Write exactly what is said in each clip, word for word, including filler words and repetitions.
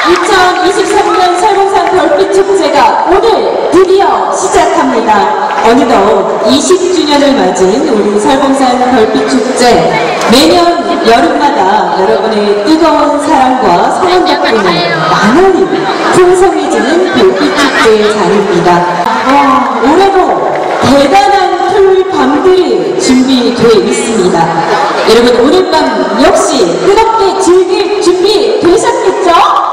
이천이십삼 년 설봉산 별빛축제가 오늘 드디어 시작합니다. 어느덧 이십 주년을 맞은 우리 설봉산 별빛축제, 매년 여름마다 여러분의 뜨거운 사랑과 성원 덕분에 나날이 풍성해지는 별빛축제의 자리입니다. 와, 올해도 대단한 토요일 밤들이 준비되어 있습니다. 여러분, 오늘 밤 역시 뜨겁게 즐길 준비 되셨겠죠?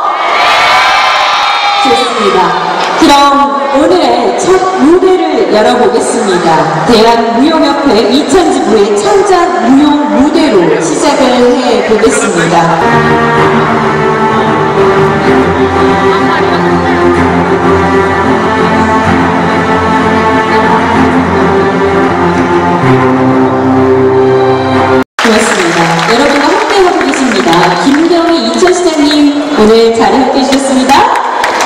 좋습니다. 그럼 오늘의 첫 무대를 열어보겠습니다. 대한무용협회 이천지부의 창작 무용 무대로 시작을 해보겠습니다. 고맙습니다. 여러분과 함께하고 계십니다. 김경희 이천시장님 오늘 자리에 함께 해주셨습니다.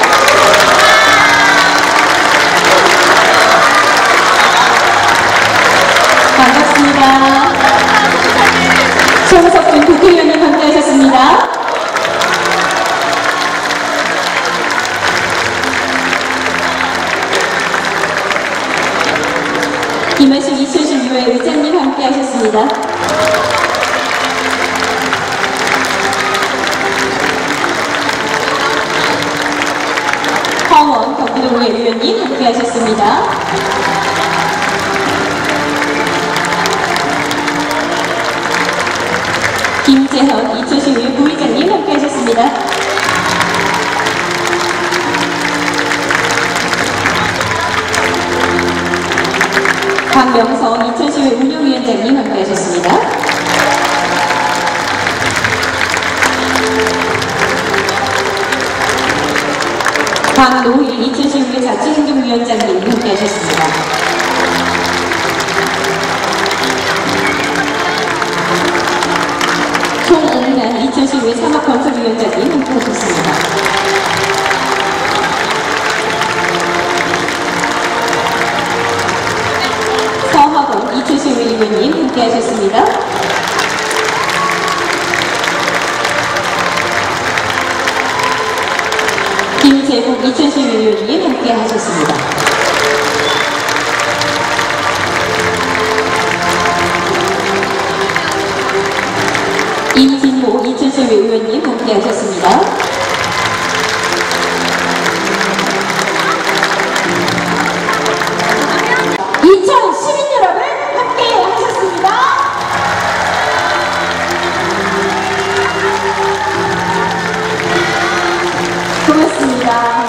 반갑습니다. 정석준 국회의원님 함께하셨습니다. 김하식 이천십육 회 의장님 함께하셨습니다. 황원 경기도의회 의원님 함께하셨습니다. 김재현 이천십육 부의장님 함께하셨습니다. 박명성 이천십육 운영위원장님 함께하셨습니다. 박노희 이천십육 자치행정위원장님 함께하셨습니다. 송옥란 이천십육 산업건설위원장님 함께하셨습니다. 서학원 이천십육 의원님 함께하셨습니다. 김재국 이천십육 의원님 함께하셨습니다. 이진모 이천십육 의원님 함께하셨습니다. 이천 시민 여러분 함께하셨습니다. 고맙습니다.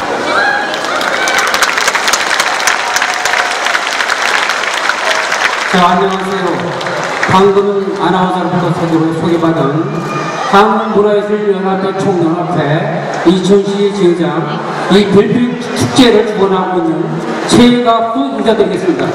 자, 안녕하세요. 방금 아나운서부터 소개로 소개받은 한문화예술연합회 총연합회 이천시 지회장 이 별빛 축제를 주관하고 있는 최가후 인사드리겠습니다.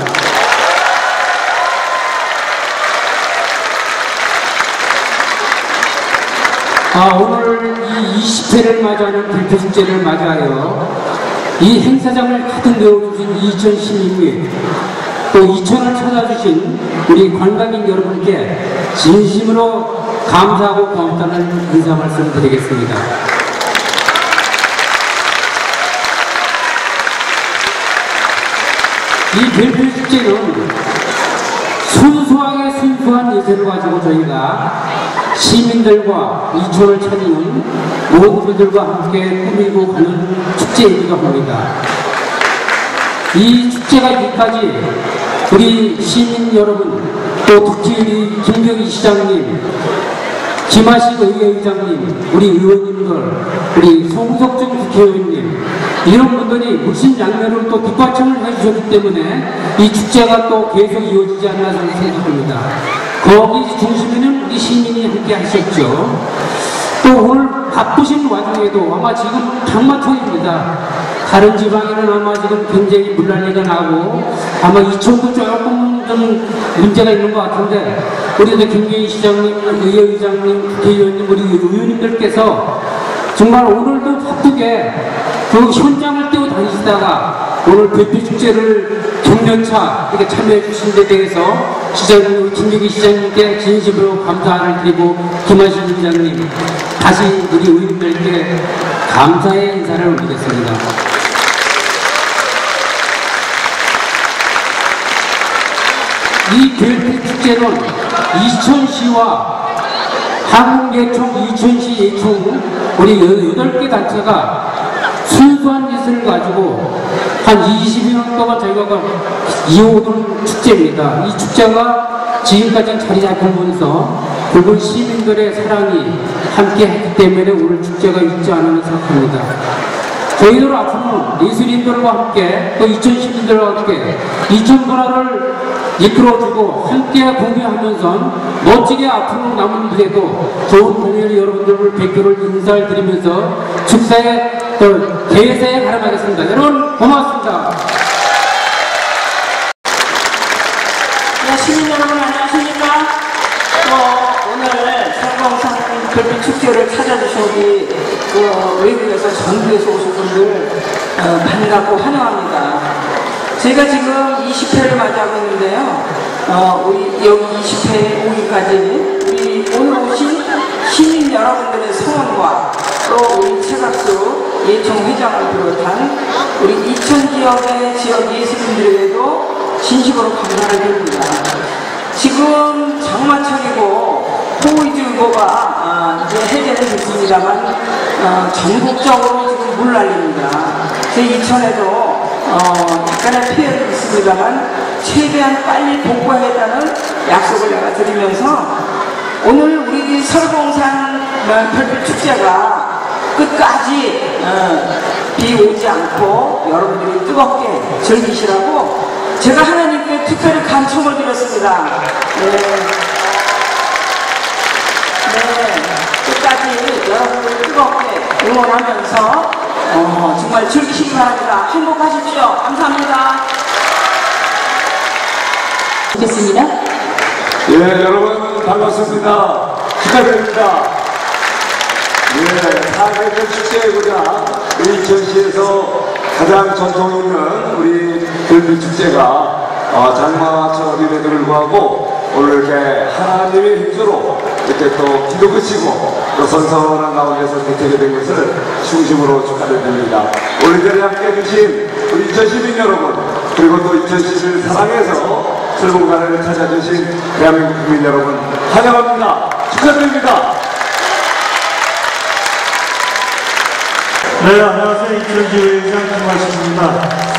아, 오늘 이 이십 회를 맞이하는 별빛 축제를 맞이하여 이 행사장을 가득 메워주신 이천 시민회, 또 이천을 찾아주신 우리 관광객 여러분께 진심으로 감사하고 고맙다는 인사 말씀 드리겠습니다. 이 별빛 축제는 순수하게 순수한 예술을 가지고 저희가 시민들과 이천을 찾는 모든 분들과 함께 꾸미고 가는 축제이기도 합니다. 이 축제가 여기까지 우리 시민 여러분, 또 특히 우리 김경희 시장님, 김하식 의회의장님, 우리 의원님들, 우리 송석준 국회의원님, 이런 분들이 무슨 양면으로 또 뒷받침을 해주셨기 때문에 이 축제가 또 계속 이어지지 않나 저는 생각합니다. 거기 중심에는 우리 시민이 함께 하셨죠. 또 오늘 바쁘신 와중에도 아마 지금 장마철입니다. 다른 지방에는 아마 지금 굉장히 물난리가 나고 아마 이천도 조금 좀 문제가 있는 것 같은데, 우리 김경희 시장님, 의회의장님, 국회의원님, 우리 의원님들께서 정말 오늘도 바쁘게 그 현장을 뛰어 다니시다가 오늘 별빛 축제를 경년차 이렇게 참여해 주신 데 대해서 시장님, 김경희 시장님께 진심으로 감사를 드리고, 김하식 위원장님 다시 우리 의원님들께 감사의 인사를 올리겠습니다. 이 별빛 축제는 이천시와 한국예총, 이천시 예총 우리 여덟 개 단체가 순수한 예술을 가지고 한 이십 년 동안 저희가 이어오던 축제입니다. 이 축제가 지금까지 자리 잡으면서 붉은 시민들의 사랑이 함께 했기 때문에 오늘 축제가 있지 않으면 생각합니다. 저희들 앞으로는 예술인들과 함께 또 이천 시민들과 함께 이천 문화를 이끌어주고 함께 공유하면서 멋지게 앞으로 남은 무대도 좋은 공연을 여러분들 뵙기를 인사를 드리면서 축사에 또 대회사에 가름하겠습니다. 여러분 고맙습니다. 네, 시민 여러분 안녕하십니까? 어, 오늘 설광산 별빛 축제를 찾아주신 우리 그 외국에서 전국에서 오신 분들 어, 반갑고 환영합니다. 제가 지금 이십 회를 맞이하고 있는데요. 어, 우리 여기 이십 회 오기까지 우리 오늘 오신 시민 여러분들의 성원과 또 우리 최갑수 예총 회장을 비롯한 우리 이천 지역의 지역 예술인들에게도 진심으로 감사를 드립니다. 지금 장마철이고 호우주의보가 아, 이제 해제는 됐습니다만 어, 전국적으로 지금 물난리입니다. 제 이천에도 어, 약간의 피해는 있습니다만 최대한 빨리 복구하겠다는 약속을 내가 드리면서 오늘 우리 설공산 별빛 축제가 끝까지 어, 비 오지 않고 여러분들이 뜨겁게 즐기시라고 제가 하나님께 특별히 간청을 드렸습니다. 네. 네. 끝까지 여러분들이 뜨겁게 응원하면서 어, 정말 즐기시기 바랍니다. 행복하십시오. 감사합니다. 좋겠습니다. 예, 여러분 반갑습니다. 축하드립니다. 예, 사계절 축제이고자 이천시에서 가장 전통 있는 우리 별빛 축제가 어, 장마철임에도 불구하고 오늘 이렇게 하나님의 힘으로 이렇게 또 기도 그치고 또 선선한 가운데서 개최게 된 것을 중심으로 축하드립니다. 오늘 자리에 함께 해주신 우리 이천 시민 여러분 그리고 또 이천시를 사랑해서 설공산을 찾아주신 대한민국 국민 여러분 환영합니다. 축하드립니다. 네, 안녕하세요. 이천시 의장 김하식입니다.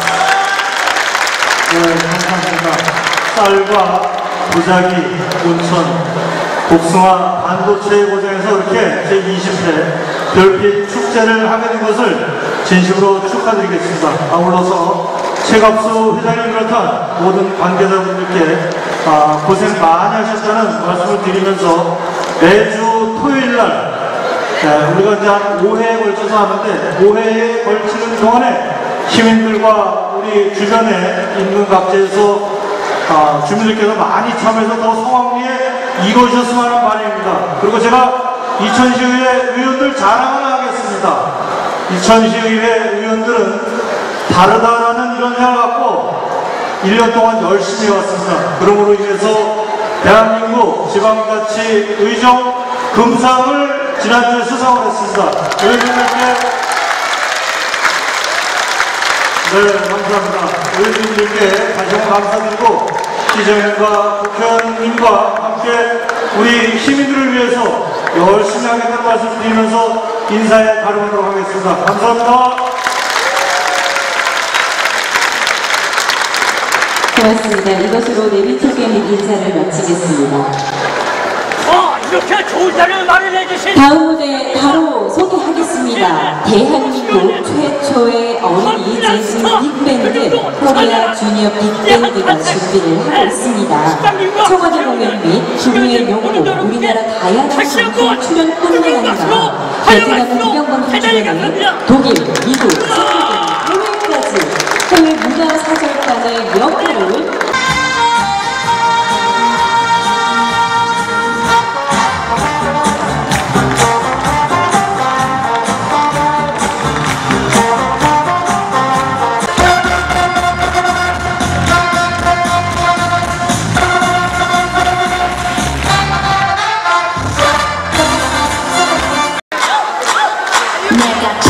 네, 감사합니다. 쌀과 도자기, 온천, 복숭아, 반도체의 고장에서 이렇게 제이십 회 별빛 축제를 하게 된 것을 진심으로 축하드리겠습니다. 아울러서 최갑수 회장님 비롯한 모든 관계자분들께 아, 고생 많이 하셨다는 말씀을 드리면서 매주 토요일날 네, 우리가 이제 한 오 회에 걸쳐서 하는데 오 회에 걸치는 동안에 시민들과 우리 주변에 있는 각지에서 아, 주민들께서 많이 참여해서 더 성황리에 이루어졌으면 하는 바람입니다. 그리고 제가 이천시의회 의원들 자랑을 하겠습니다. 이천시의회 의원들은 다르다라는 이런 생각을 갖고 일 년 동안 열심히 해왔습니다. 그러므로 인해서 대한민국 지방자치 의정 금상을 지난주에 수상을 했습니다. 의원님들께 네, 감사합니다. 의원님들께 다시 한번 감사드리고 시정님과 국회의원님과 함께 우리 시민들을 위해서 열심히 하겠다는 말씀을 드리면서 인사에 가름하도록 하겠습니다. 감사합니다. 고맙습니다. 이것으로 내비토게임 인사를 마치겠습니다. 이렇게 좋은 자리를 마련해 주신 다음 무대 바로 소개하겠습니다. 대한민국 최초의 어린이 재즈 빅밴드 코리아 주니어 빅밴드가 준비를 하고 있습니다. 청와대 공연 및 주류의 용으로 우리나라 다양한 방송 출연뿐만 아니라 베트남 구경방송 출연에 독일, 미국, 스웨덴, 해외까지 해외 문화사절단의 역할을 내가